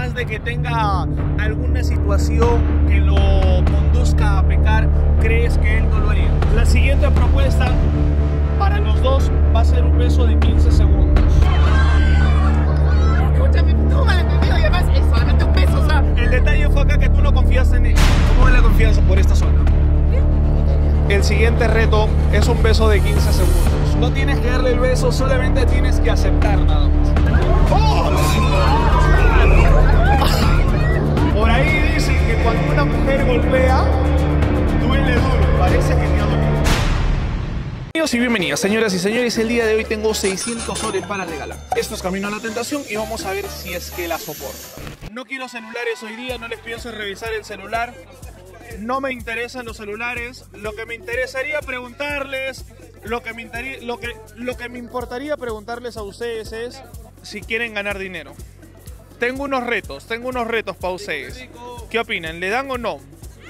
más de que tenga alguna situación que lo conduzca a pecar, crees que él no lo haría. La siguiente propuesta para los dos va a ser un beso de 15 segundos. Escúchame, no malentendido, y además es solamente un beso, o sea. El detalle fue acá que tú no confías en él. ¿Cómo es la confianza por esta zona? El siguiente reto es un beso de 15 segundos. No tienes que darle el beso, solamente tienes que aceptar nada más. ¡Oh! Por ahí dicen que cuando una mujer golpea, duele duro. Parece que te ha dolido. Bienvenidos y bienvenidas, señoras y señores. El día de hoy tengo 600 soles para regalar. Esto es Camino a la Tentación y vamos a ver si es que la soporta. No quiero celulares hoy día, no les pienso revisar el celular. No me interesan los celulares. Lo que me interesaría preguntarles, lo que me importaría preguntarles a ustedes es si quieren ganar dinero. Tengo unos retos para ustedes. ¿Qué opinan? ¿Le dan o no?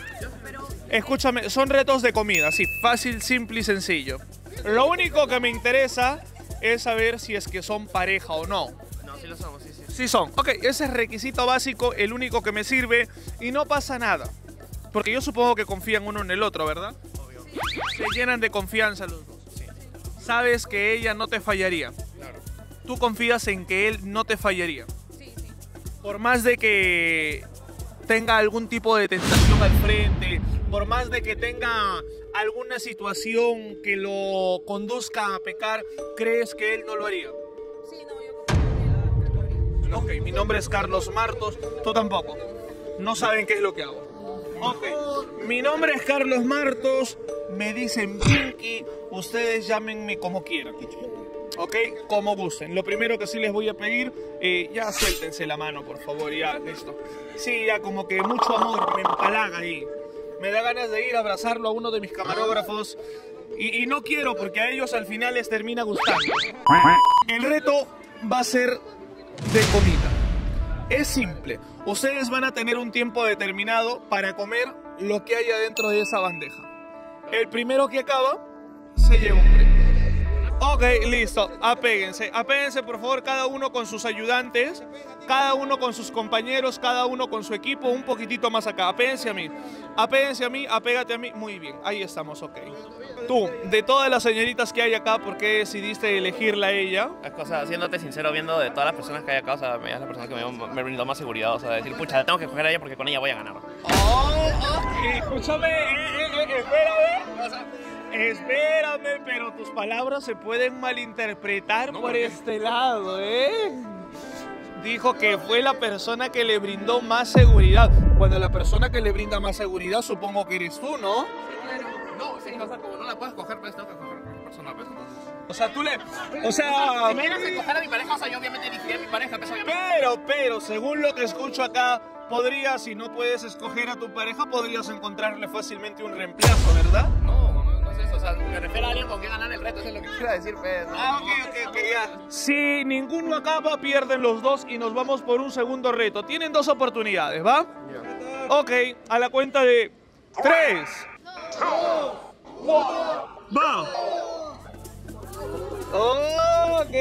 Escúchame, son retos de comida, sí, fácil, simple y sencillo. Lo único que me interesa es saber si es que son pareja o no. No, sí lo somos, sí. Sí son. Ok, ese es requisito básico, el único que me sirve y no pasa nada. Porque yo supongo que confían uno en el otro, ¿verdad? Obvio. Se llenan de confianza los dos. Sí. Sabes que ella no te fallaría. Claro. Tú confías en que él no te fallaría. Sí. Por más de que tenga algún tipo de tentación al frente, por más de que tenga alguna situación que lo conduzca a pecar, ¿crees que él no lo haría? Sí, no, yo creo que podría. Ok, mi nombre es Carlos Martos, tú tampoco. No saben qué es lo que hago. Ok, mi nombre es Carlos Martos, me dicen Pinky, ustedes llámenme como quieran. Ok, como gusten. Lo primero que sí les voy a pedir, ya suéltense la mano, por favor, ya, listo. Sí, ya como que mucho amor me empalaga ahí. Me da ganas de ir a abrazarlo a uno de mis camarógrafos. Y no quiero porque a ellos al final les termina gustando. El reto va a ser de comida. Es simple. Ustedes van a tener un tiempo determinado para comer lo que haya dentro de esa bandeja. El primero que acaba se lleva un premio. Ok, listo. Apéguense. Apéguense, por favor, cada uno con sus ayudantes, cada uno con sus compañeros, cada uno con su equipo, un poquitito más acá. Apéguense a mí. Apéguense a mí, apégate a mí. Muy bien, ahí estamos, ok. Tú, de todas las señoritas que hay acá, ¿por qué decidiste elegirla a ella? O sea, siéndote sincero, viendo de todas las personas que hay acá, o sea, ella es la persona que me brindó más seguridad, o sea, decir, pucha, la tengo que coger a ella porque con ella voy a ganar. Escúchame, espérame, pero tus palabras se pueden malinterpretar por este lado, Dijo que fue la persona que le brindó más seguridad. Cuando la persona que le brinda más seguridad, supongo que eres tú, ¿no? No, sí, o sea, como no la puedes coger, pues tengo que coger a persona, pues. O sea, tú le... O sea... Si me ibas a coger a mi pareja, o sea, yo obviamente elegiría a mi pareja, pues obviamente. Pero, según lo que escucho acá, podrías, si no puedes escoger a tu pareja, podrías encontrarle fácilmente un reemplazo, ¿verdad? No es eso, o sea, me refiero a alguien con quien ganar el reto, eso es lo que quiero decir, pues. Ok, ya. Si ninguno acaba, pierden los dos y nos vamos por un segundo reto. Tienen dos oportunidades, ¿va? Ok, a la cuenta de 3, 2, 1, ¡va! Ok.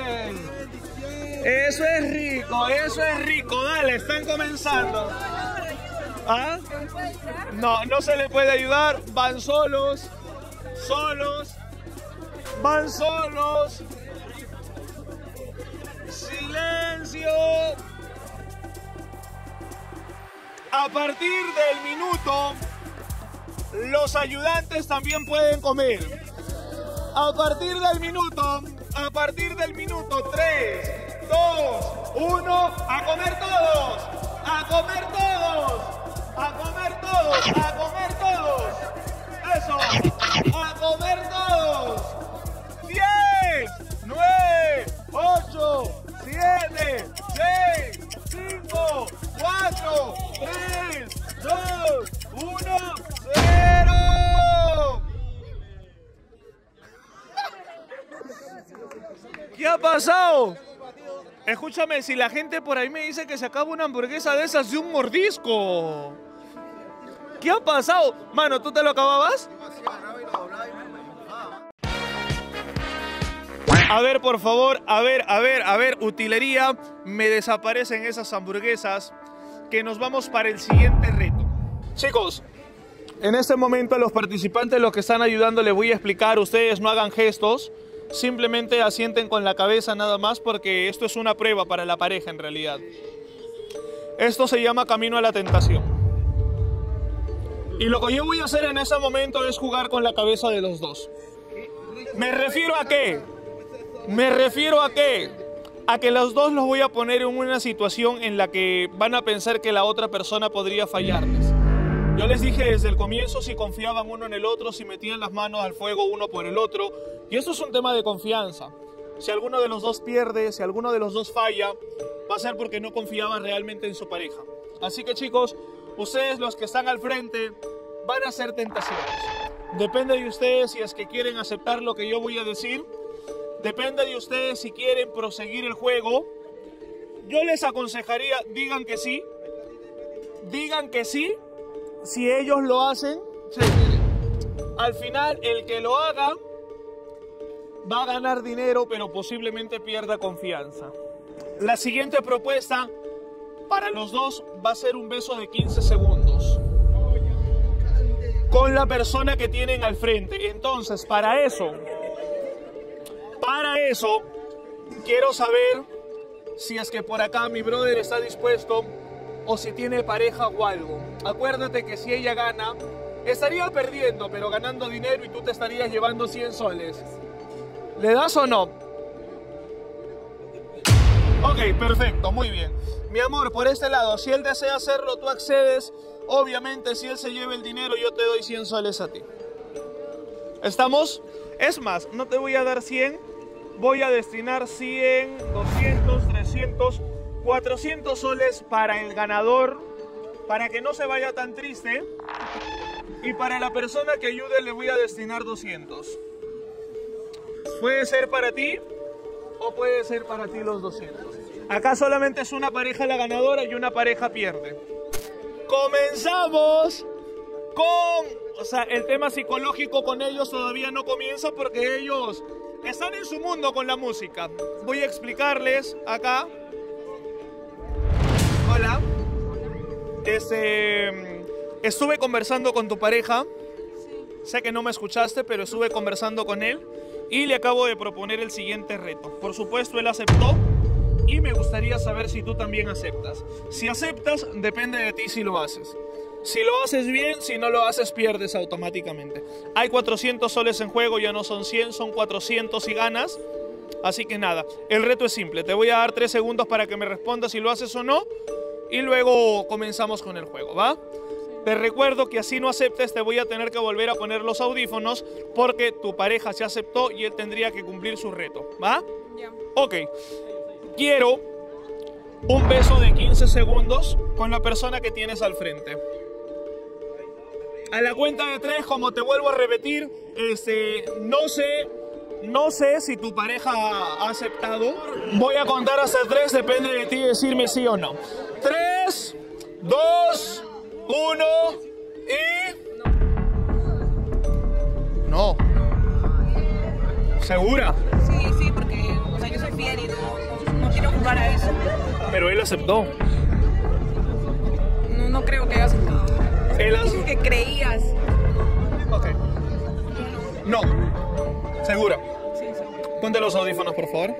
Eso es rico, dale, están comenzando. ¿Ah? No se le puede ayudar, van solos, van solos. Silencio. A partir del minuto, los ayudantes también pueden comer. A partir del minuto 3, 2, 1, a comer todos, a comer todos, a comer todos, a comer todos. Eso, a comer todos. 10, 9, 8, 7, 6, 5, 4, 3, 2, 1, 0. ¿Qué ha pasado? Escúchame, si la gente por ahí me dice que se acaba una hamburguesa de esas de un mordisco. ¿Qué ha pasado? Mano, ¿tú te lo acababas? A ver, por favor, a ver, utilería, me desaparecen esas hamburguesas, que nos vamos para el siguiente reto. Chicos, en este momento a los participantes, los que están ayudando, les voy a explicar, ustedes no hagan gestos, simplemente asienten con la cabeza nada más, porque esto es una prueba para la pareja en realidad. Esto se llama camino a la tentación. Y lo que yo voy a hacer en ese momento es jugar con la cabeza de los dos. ¿Me refiero a qué? A que los dos los voy a poner en una situación en la que van a pensar que la otra persona podría fallarles. Yo les dije desde el comienzo si confiaban uno en el otro, si metían las manos al fuego uno por el otro. Y eso es un tema de confianza. Si alguno de los dos pierde, si alguno de los dos falla, va a ser porque no confiaba realmente en su pareja. Así que chicos, ustedes los que están al frente van a ser tentaciones. Depende de ustedes si es que quieren aceptar lo que yo voy a decir. Depende de ustedes si quieren proseguir el juego. Yo les aconsejaría, digan que sí. Digan que sí. Si ellos lo hacen, sí. Al final el que lo haga va a ganar dinero, pero posiblemente pierda confianza. La siguiente propuesta para los dos va a ser un beso de 15 segundos con la persona que tienen al frente. Entonces, para eso, quiero saber si es que por acá mi brother está dispuesto o si tiene pareja o algo. Acuérdate que si ella gana, estaría perdiendo, pero ganando dinero, y tú te estarías llevando 100 soles. ¿Le das o no? Ok, perfecto, muy bien. Mi amor, por este lado, si él desea hacerlo, tú accedes. Obviamente, si él se lleva el dinero, yo te doy 100 soles a ti. ¿Estamos? Es más, no te voy a dar 100. Voy a destinar 100, 200, 300, 400 soles para el ganador, para que no se vaya tan triste. Y para la persona que ayude le voy a destinar 200. Puede ser para ti o puede ser para ti los 200. Acá solamente es una pareja la ganadora y una pareja pierde. Comenzamos con... O sea, el tema psicológico con ellos todavía no comienza porque ellos están en su mundo con la música. Voy a explicarles acá. Hola. Estuve conversando con tu pareja. Sé que no me escuchaste, pero estuve conversando con él y le acabo de proponer el siguiente reto. Por supuesto, él aceptó y me gustaría saber si tú también aceptas. Si aceptas, depende de ti si lo haces. Si lo haces bien, si no lo haces, pierdes automáticamente. Hay 400 soles en juego, ya no son 100, son 400 si ganas. Así que nada, el reto es simple. Te voy a dar 3 segundos para que me respondas si lo haces o no. Y luego comenzamos con el juego, ¿va? Te recuerdo que así no aceptes, te voy a tener que volver a poner los audífonos porque tu pareja se aceptó y él tendría que cumplir su reto, ¿va? Ya. Ok. Quiero un beso de 15 segundos con la persona que tienes al frente. A la cuenta de 3, como te vuelvo a repetir, no sé si tu pareja ha aceptado. Voy a contar hasta 3, depende de ti decirme sí o no. 3, 2, 1 y... No. ¿Segura? Sí, porque o sea, yo soy fiel y no quiero jugar a eso. Pero él aceptó. No creo que haya aceptado. Él Dices que creías. Ok. No. ¿Segura? Sí. Ponte los audífonos, por favor.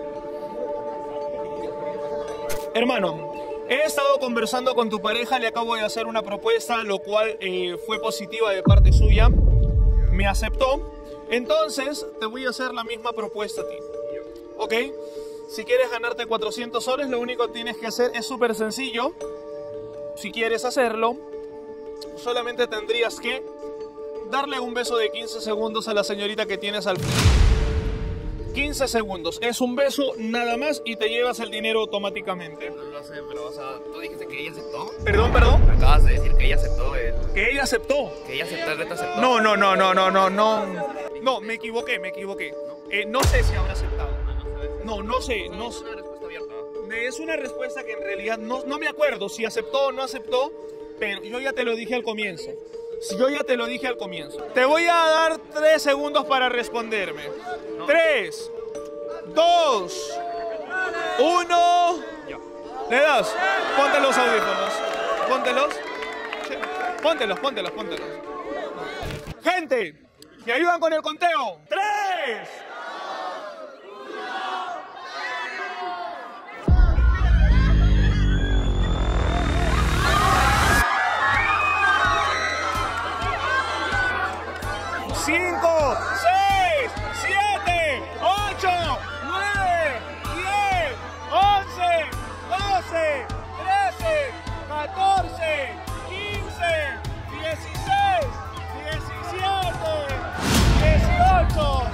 Hermano, he estado conversando con tu pareja, le acabo de hacer una propuesta, lo cual fue positiva de parte suya. Me aceptó. Entonces, te voy a hacer la misma propuesta a ti. ¿Ok? Si quieres ganarte 400 soles, lo único que tienes que hacer es súper sencillo. Si quieres hacerlo, solamente tendrías que darle un beso de 15 segundos a la señorita que tienes al frente. 15 segundos. Es un beso nada más y te llevas el dinero automáticamente. No lo sé, pero o sea, tú dijiste que ella aceptó. Perdón. Acabas de decir que ella aceptó el... Que ella aceptó. Que ella aceptó el reto, aceptó. No, me equivoqué. No sé si habrá aceptado. No sé. Es una respuesta abierta. Es una respuesta que en realidad no me acuerdo si aceptó o no aceptó, pero yo ya te lo dije al comienzo. Te voy a dar 3 segundos para responderme. 3, 2, 1. ¿Le das? Ponte los audífonos. Póntelos. Póntelos. Gente, ¿me ayudan con el conteo? 3. 5, 6, 7, 8, 9, 10, 11, 12, 13, 14, 15, 16, 17, 18,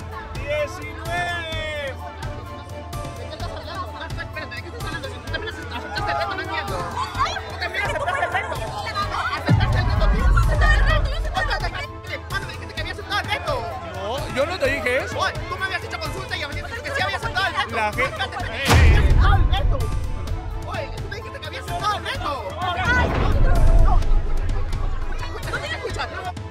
19. ¿De qué estás hablando? Espérate, ¿de qué estás hablando? Si tú también aceptaste el reto, no entiendo. Tú también aceptaste el reto. Aceptaste el reto, tú aceptaste el reto. ¿Cuándo me dijiste que había aceptado el reto? No, yo no te dije eso. Oye, tú me habías hecho consulta y me dijiste que sí había aceptado el reto. La gente... Había aceptado el reto. Oye, tú me dijiste que había aceptado el reto. Escucha.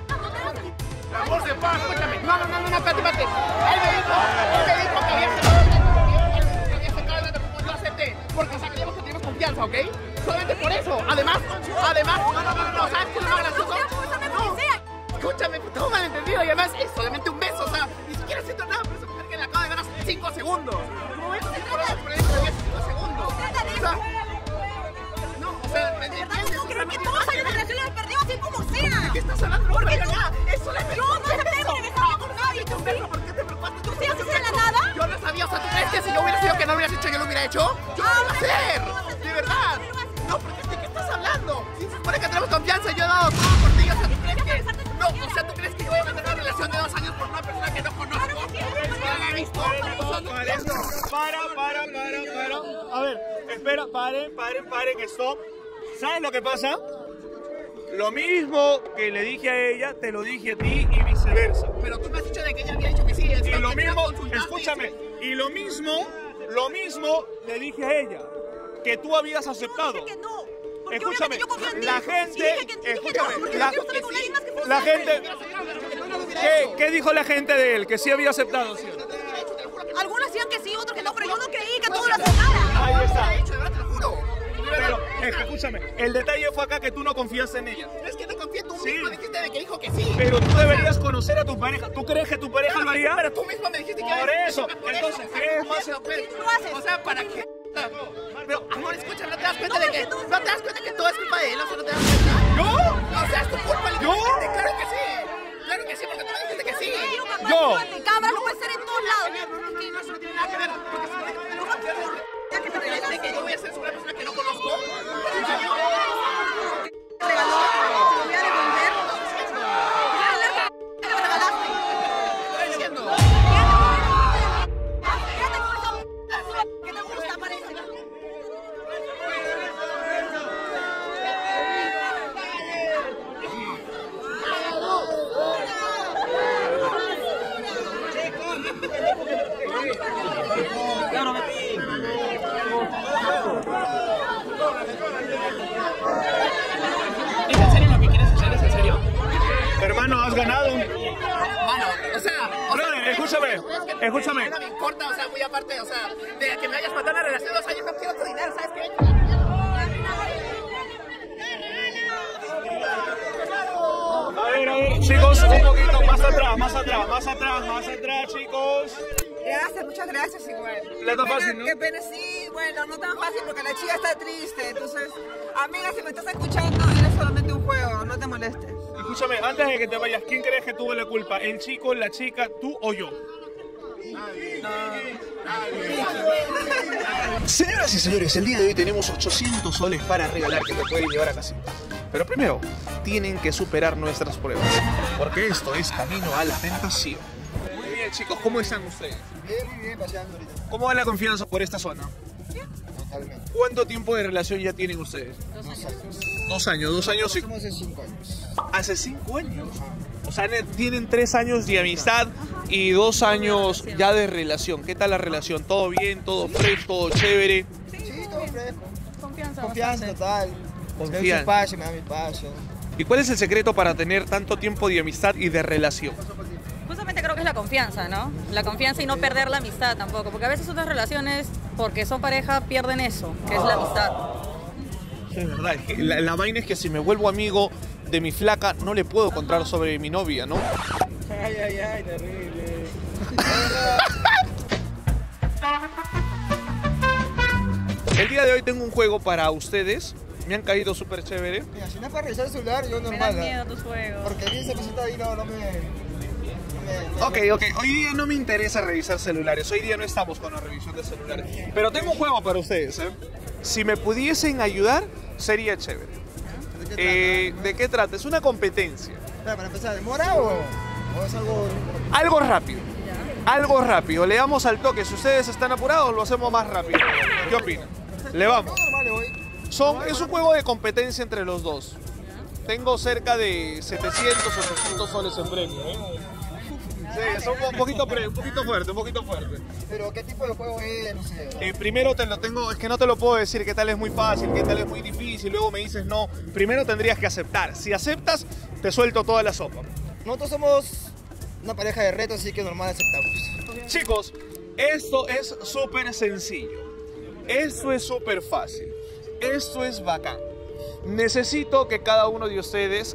Amor de paz, escúchame. No, espérate. Él me dijo que había aceptado el reto. Él había aceptado el reto como yo acepté. Porque sabíamos que teníamos confianza, ¿ok? Solamente por eso. Además, no, ¿sabes qué es lo más gracioso? Escúchame, todo malentendido y además es solamente un beso, o sea, ni siquiera siento nada por esa mujer que le acaba de ganar 5 segundos. No es por eso, pero es que había 5 segundos. O sea, no, o sea, ¿me entiendes? ¿No crees que todos años de relación los perdimos así como sea? ¿De qué estás hablando? ¿Por qué no? no? Es solamente Yo no acepté que me besaba con nadie, tú sí. ¿Por qué te preocupaste? ¿Tú sí haces de la nada? Yo no sabía, o sea, ¿tú crees que si yo hubiera sido que no lo hubieras hecho, yo lo hubiera hecho? ¡Yo lo iba a hacer! ¡De verdad! No, porque ¿de qué estás hablando? Si se supone que tenemos confianza, yo he dado todo por ti, o sea, ¿tú crees que...? No, o sea, ¿tú crees que yo voy a mantener una relación de 2 años por una persona que no conozco? No la he visto. Para. A ver, espera, paren, stop. ¿Sabes lo que pasa? Lo mismo que le dije a ella, te lo dije a ti y viceversa. Pero tú me has dicho de que ella había dicho que sí. Y lo mismo, escúchame, y lo mismo le dije a ella, que tú habías aceptado. Dije que no. Porque Escúchame, obviamente yo confío en ti. la Sí, gente, dije que no, escúchame, porque no quiero salir con nadie más que fuese la él. gente, ¿qué dijo la gente de él? Que sí había aceptado, ¿sí? Algunos decían que sí, otros que no, pero yo no creí que todo lo aceptara. Ahí está. De hecho, de verdad te lo juro. Pero, escúchame, el detalle fue acá que tú no confías en ella. Es que no confío, tú Sí. mismo dijiste de que dijo que sí. Pero tú deberías conocer a tu pareja. ¿Tú crees que tu pareja lo haría? Pero tú mismo me dijiste que Por había- eso. Por Entonces, ¿qué es más? Lo haces. O sea, ¿para qué? Pero, amor, escucha, ¿no te das cuenta de que no te das cuenta que todo es culpa de él? O sea, ¿no te das cuenta? ¿Yo? O sea, es tu culpa, ¿Yo? literalmente. Claro que sí. Claro que sí, porque tú me dijiste que sí. Yo. De cámara no puede ser en todos lados. Eso no tiene nada que ver. Porque si me dijiste que yo voy a ser una persona que no conozco. ¿En serio? Te regaló, te lo voy a devolver. Te lo regalaste. ¿Qué estoy diciendo? Quédate con eso. ¿Qué te gusta, parece? ¿Es en serio lo que quieres hacer? ¿Es en serio? Hermano, has ganado. Mano, o sea... Brother, escúchame. No me importa, o sea, muy aparte, o sea, de que me hayas matado en la relación de 2 años, no quiero tu dinero, ¿sabes qué? A ver, chicos, un poquito más atrás, chicos. Gracias, muchas gracias igual. Le está fácil, ¿no? Qué pena, sí, bueno, no tan fácil porque la chica está triste, entonces, amiga, si me estás escuchando, es solamente un juego, no te molestes. Escúchame, antes de que te vayas, ¿quién crees que tuvo la culpa? ¿El chico, la chica, tú o yo? Señoras y señores, el día de hoy tenemos 800 soles para regalar que te pueden llevar a casa. Pero primero, tienen que superar nuestras pruebas, porque esto es camino a la tentación. Muy bien, chicos, ¿cómo están ustedes? Bien, paseando ahorita. ¿Cómo va la confianza por esta zona? Totalmente. ¿Cuánto tiempo de relación ya tienen ustedes? 2 años. 2 años y... Somos hace 5 años. ¿Hace 5 años? O sea, tienen 3 años de amistad y 2 años ya de relación. ¿Qué tal la relación? ¿Todo bien? ¿Todo fresco? ¿Todo chévere? Sí, todo fresco. Confianza. Confianza total. Me da su Confianza. espacio, me da mi espacio. ¿Y cuál es el secreto para tener tanto tiempo de amistad y de relación? Justamente creo que es la confianza, ¿no? La confianza y no perder la amistad tampoco, porque a veces otras relaciones, porque son pareja, pierden eso, que es la amistad. Sí, es verdad. Es que la vaina es que si me vuelvo amigo de mi flaca, no le puedo contar sobre mi novia, ¿no? Ay, terrible. El día de hoy tengo un juego para ustedes. Me han caído súper chévere. Mira, si no es para revisar el celular, yo Me normal. dan miedo tus juegos. Porque bien se presenta ahí, no me... Ok. Hoy día no me interesa revisar celulares. Hoy día no estamos con la revisión de celulares. Pero tengo un juego para ustedes, ¿eh? Si me pudiesen ayudar, sería chévere. ¿De qué trata? Es una competencia. Para empezar, ¿demora o es algo...? Algo rápido. Algo rápido. Le damos al toque. Si ustedes están apurados, lo hacemos más rápido. ¿Qué opinan? Le vamos. Normal, le voy. Es un juego de competencia entre los dos. Tengo cerca de 700 o 800 soles en premio, ¿eh? Sí, es un poquito fuerte. Pero ¿qué tipo de juego es? No sé. Primero te lo tengo, es que no te lo puedo decir qué tal es muy fácil, qué tal es muy difícil, luego me dices no. Primero tendrías que aceptar. Si aceptas, te suelto toda la sopa. Nosotros somos una pareja de retos, así que normal aceptamos. Chicos, esto es súper sencillo. Esto es súper fácil. Esto es bacán. Necesito que cada uno de ustedes,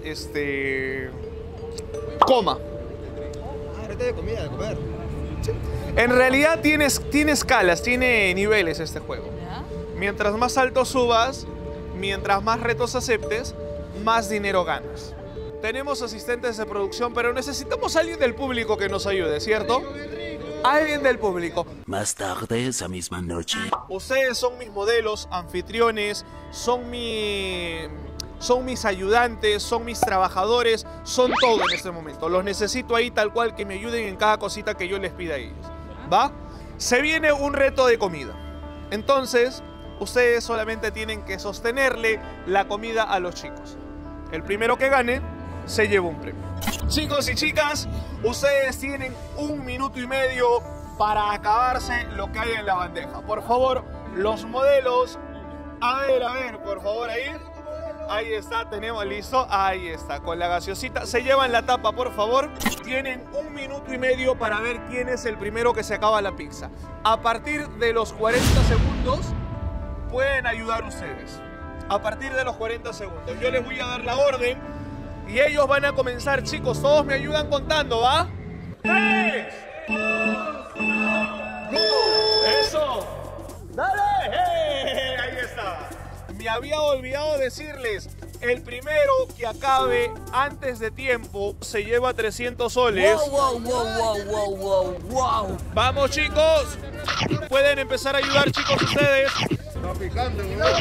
coma. Reto de comida, de comer. En realidad tiene escalas, tiene niveles este juego. Mientras más alto subas, mientras más retos aceptes, más dinero ganas. Tenemos asistentes de producción, pero necesitamos a alguien del público que nos ayude, ¿cierto? Alguien del público. Más tarde esa misma noche. Ustedes son mis modelos, anfitriones, son mis ayudantes, son mis trabajadores, son todo en este momento. Los necesito ahí tal cual, que me ayuden en cada cosita que yo les pida a ellos. ¿Va? Se viene un reto de comida. Entonces, ustedes solamente tienen que sostenerle la comida a los chicos. El primero que gane se lleva un premio. Chicos y chicas, ustedes tienen 1 minuto y medio para acabarse lo que hay en la bandeja. Por favor, los modelos. A ver, por favor, ahí. Ahí está, tenemos listo. Ahí está, con la gaseosita. Se llevan la tapa, por favor. Tienen 1 minuto y medio para ver quién es el primero que se acaba la pizza. A partir de los 40 segundos, pueden ayudar ustedes. A partir de los 40 segundos. Yo les voy a dar la orden y ellos van a comenzar, chicos. Todos me ayudan contando, ¿va? 3, 2, 1, ¡go! ¡Eso! ¡Dale! ¡Hey! Ahí está. Me había olvidado decirles, el primero que acabe antes de tiempo se lleva 300 soles. Wow. Vamos, chicos. Pueden empezar a ayudar, chicos, ustedes. Está picante,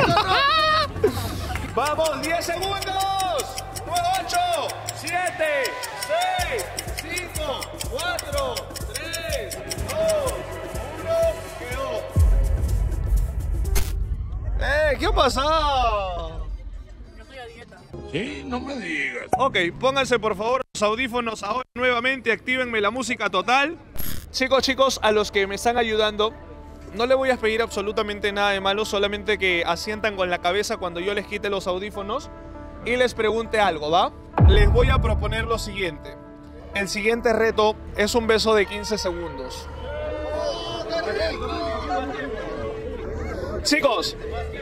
Vamos, 10 segundos. 9, 8, 7, 6, 5, 4, 3, 2, 1, quedó. ¿Qué ha pasado? Yo estoy a dieta. Sí, no me digas. Ok, pónganse por favor los audífonos ahora nuevamente, actívenme la música total. Chicos, a los que me están ayudando, no les voy a pedir absolutamente nada de malo, solamente que asientan con la cabeza cuando yo les quite los audífonos y les pregunte algo, ¿va? Les voy a proponer lo siguiente. El siguiente reto es un beso de 15 segundos. Chicos,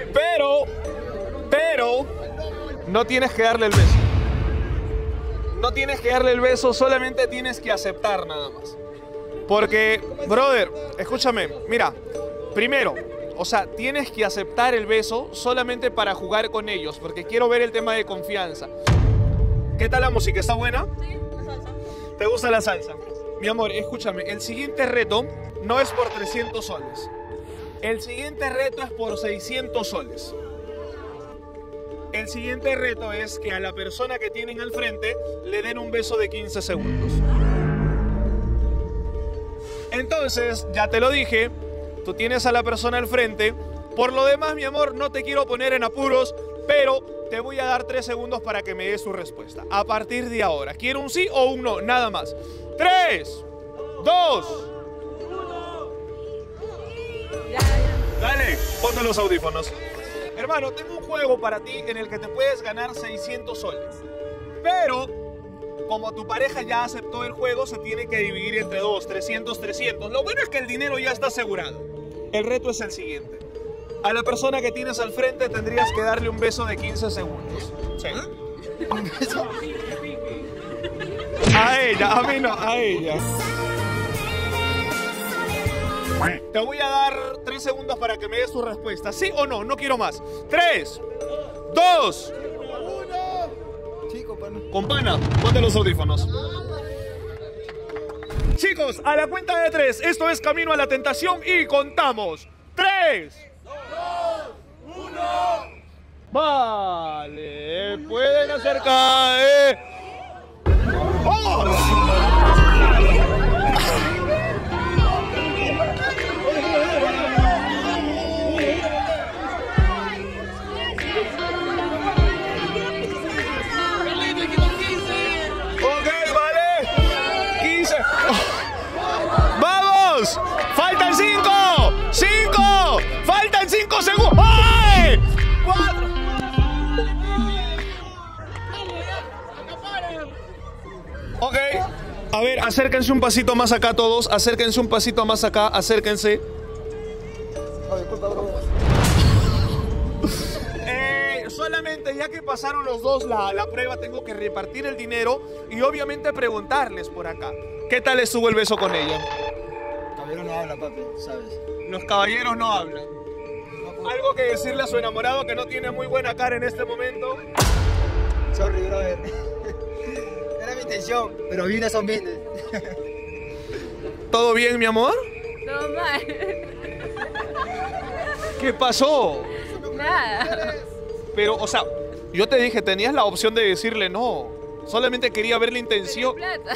pero no tienes que darle el beso. No tienes que darle el beso, solamente tienes que aceptar nada más. Porque, brother, escúchame, mira, primero, o sea, tienes que aceptar el beso solamente para jugar con ellos, porque quiero ver el tema de confianza. ¿Qué tal la música? ¿Está buena? Sí, la salsa. ¿Te gusta la salsa? Mi amor, escúchame, el siguiente reto no es por 300 soles. El siguiente reto es por 600 soles. El siguiente reto es que a la persona que tienen al frente le den un beso de 15 segundos. Entonces, ya te lo dije, tú tienes a la persona al frente. Por lo demás, mi amor, no te quiero poner en apuros, pero te voy a dar 3 segundos para que me des tu respuesta. A partir de ahora, quiero un sí o un no, nada más. 3, 2, dale, ponte los audífonos. Hermano, tengo un juego para ti en el que te puedes ganar 600 soles. Pero como tu pareja ya aceptó el juego, se tiene que dividir entre dos, 300, 300. Lo bueno es que el dinero ya está asegurado. El reto es el siguiente. A la persona que tienes al frente tendrías que darle un beso de 15 segundos. Sí. ¿Un beso? A ella, a mí no, a ella. Te voy a dar 3 segundos para que me des tu respuesta. ¿Sí o no? No quiero más. 3, 2, 1. Sí, compana. Compana, ponte los audífonos. Chicos, a la cuenta de 3, esto es Camino a la Tentación y contamos. 3, 2, 1. Vale, pueden acercar. ¡Oh! ¡Faltan 5! ¡5! ¡Faltan 5 segundos! ¡Ay! 4. Ok. A ver, acérquense un pasito más acá todos. Acérquense un pasito más acá. Acérquense. Solamente ya que pasaron los dos la prueba, tengo que repartir el dinero y obviamente preguntarles por acá. ¿Qué tal estuvo el beso con ella? Caballero no habla, papi, ¿sabes? Los caballeros no hablan. ¿Algo que decirle a su enamorado que no tiene muy buena cara en este momento? Sorry, brother. Era mi intención, pero vine son business. ¿Todo bien, mi amor? Todo mal. ¿Qué pasó? Nada. Pero, o sea, yo te dije, tenías la opción de decirle no. Solamente quería ver la intención. Plata.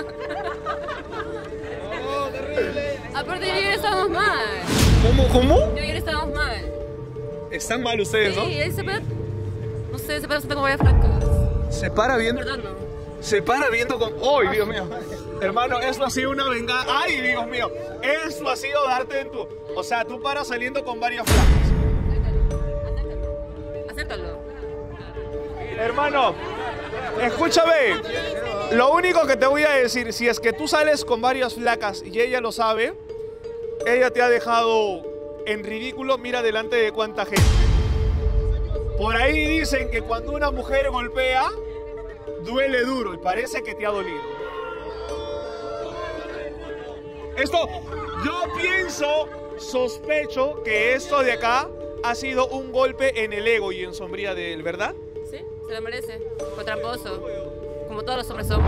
Aparte, yo y él estamos mal. ¿Cómo? Yo y él estamos mal. Están mal ustedes, ¿no? Sí, él se para. No sé, se para como vaya flacos. Se para viendo. Perdón, no. Se para viendo con. ¡Ay, Dios mío! Hermano, eso ha sido una venganza. ¡Ay, Dios mío! Eso ha sido darte en tu. O sea, tú paras saliendo con varias flacas. Acéptalo. Hermano, escúchame. Lo único que te voy a decir, si es que tú sales con varias flacas y ella lo sabe, ella te ha dejado en ridículo, mira delante de cuánta gente. Por ahí dicen que cuando una mujer golpea, duele duro y parece que te ha dolido. Esto, yo pienso, sospecho que esto de acá ha sido un golpe en el ego y en sombría de él, ¿verdad? Sí, se lo merece. Fue tramposo. Como todos los hombres son.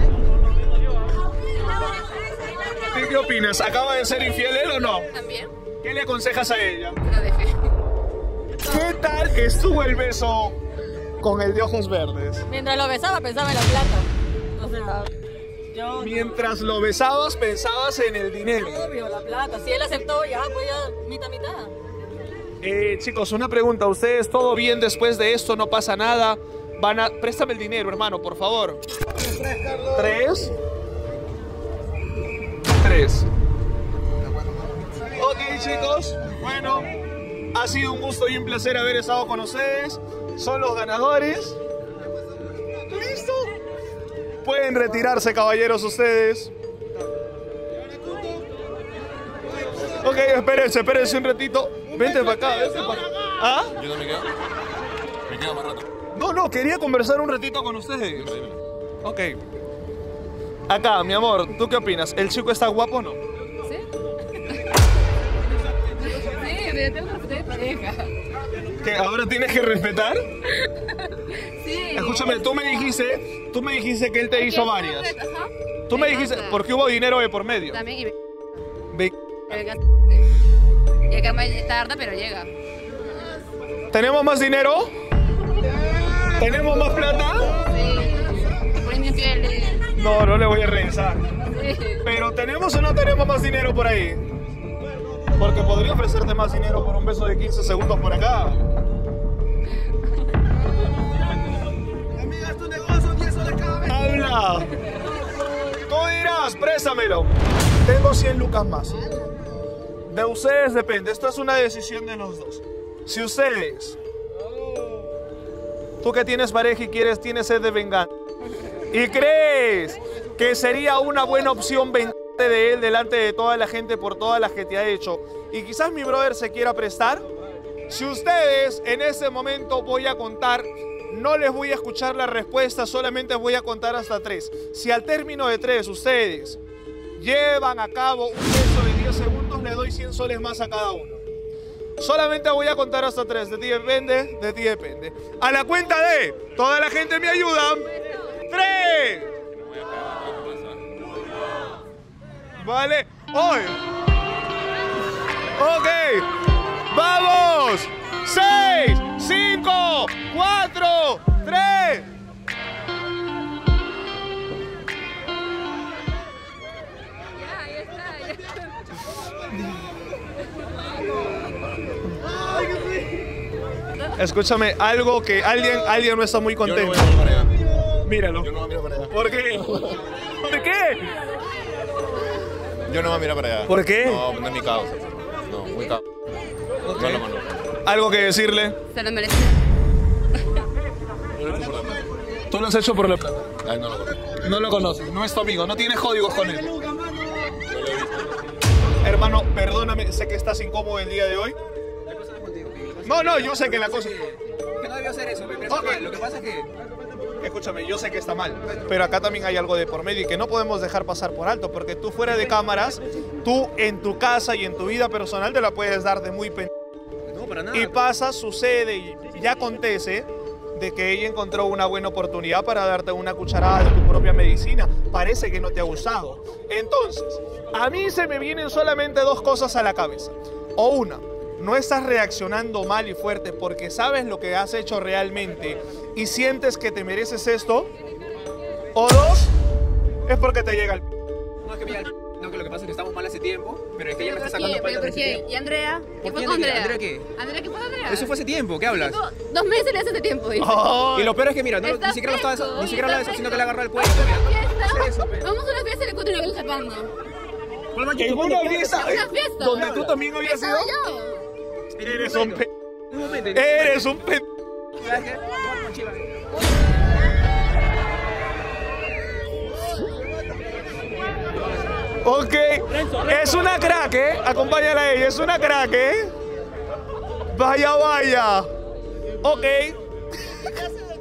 ¿Qué opinas? ¿Acaba de ser infiel él o no? También. ¿Qué le aconsejas a ella? Que lo deje. ¿Qué tal estuvo el beso con el de ojos verdes? Mientras lo besaba pensaba en la plata. O sea, yo... Mientras lo besabas pensabas en el dinero. Obvio, la plata. Si él aceptó, ya, pues ya, mitad. Chicos, una pregunta. ¿Ustedes todo bien después de esto? ¿No pasa nada? Préstame el dinero, hermano, por favor. 3. Ok, chicos. Bueno, ha sido un gusto y un placer haber estado con ustedes. Son los ganadores. ¿Listo? Pueden retirarse, caballeros, ustedes. Ok, espérense un ratito. Vente para acá, ¿Ah? Yo no me quedo. Me quedo más rato. No, quería conversar un ratito con ustedes. Ok. Acá, mi amor, ¿tú qué opinas? ¿El chico está guapo o no? ¿Sí? Sí, pero tengo que respetar de pareja. ¿Que ahora tienes que respetar? Sí. Escúchame, tú me dijiste que él te hizo varias. Ajá. Tú me dijiste, porque hubo dinero de por medio. También y... Ve- Llega más tarde, pero llega. ¿Tenemos más dinero? ¿Tenemos más plata? Sí. Por infiel. No le voy a revisar. Sí. Pero ¿tenemos o no tenemos más dinero por ahí? Porque podría ofrecerte más dinero por un beso de 15 segundos por acá. Amiga, es tu negocio, 10 soles cada vez. ¡Habla! Tú dirás, préstamelo. Tengo 100 lucas más. De ustedes depende. Esto es una decisión de los dos. Si ustedes... Tú que tienes pareja y tienes sed de venganza, ¿Y crees que sería una buena opción vengarte de él delante de toda la gente por todas las que te ha hecho? Y quizás mi brother se quiera prestar. Si ustedes en ese momento voy a contar, no les voy a escuchar la respuesta, solamente voy a contar hasta 3. Si al término de 3 ustedes llevan a cabo un beso de 10 segundos, le doy 100 soles más a cada uno. Solamente voy a contar hasta 3. De ti depende, de ti depende. A la cuenta de, toda la gente me ayuda. 3. Vale. Hoy. Ok. ¡Vamos! 6, 5, 4, 3. Escúchame, algo que alguien no está muy contento. Yo no voy a mirar para allá. Míralo. Yo no voy a mirar para allá. ¿Por qué? ¿Por qué? Yo no voy a mirar para allá. ¿Por qué? No, no es mi causa. No, muy causa. Okay. No lo conozco. ¿Algo que decirle? Se lo merece. ¿Tú lo has hecho por la plata? Ay, no lo conozco. No lo conoces, no es tu amigo, no tienes códigos con él. Hermano, perdóname, sé que estás incómodo el día de hoy. No, yo sé que la cosa... Que no debió hacer eso, pero Okay. lo que pasa es que... Escúchame, yo sé que está mal, pero acá también hay algo de por medio y que no podemos dejar pasar por alto, porque tú fuera de cámaras, tú en tu casa y en tu vida personal te la puedes dar de muy pendejo. No, para nada. Y pasa, sucede y ya acontece de que ella encontró una buena oportunidad para darte una cucharada de tu propia medicina. Parece que no te ha gustado. Entonces, a mí se me vienen solamente 2 cosas a la cabeza. O una, no estás reaccionando mal y fuerte porque sabes lo que has hecho realmente y sientes que te mereces esto. O 2, es porque te llega el... No, es que mira, no, que lo que pasa es que estamos mal hace tiempo, pero es que ella me está ¿Pero sacando por qué? patas ¿Pero por hace qué? tiempo. ¿Y Andrea? ¿Qué ¿Por fue qué, con Andrea? Andrea? ¿Andrea qué? ¿Andrea qué fue con Andrea? Eso fue hace tiempo, ¿qué hablas? 2 meses le hace ese tiempo, dice. Oh, Y lo peor es que mira, no, Está ni siquiera lo estaba fresco, ni siquiera está hablaba de eso, sino que fresco. le agarró el cuello. Fiesta. Eso, pe. Vamos a una fiesta y le encuentro una vez chapando. ¿en una fiesta? Una fiesta. ¿Donde tú también habías ido? Estaba yo. Eres un pe... Un momento. Eres un pe... ¿Sabes qué? Toma tu mochila. Ok, es una crack, ¿eh? Acompáñala a ella, es una crack, ¿eh? Vaya. Ok.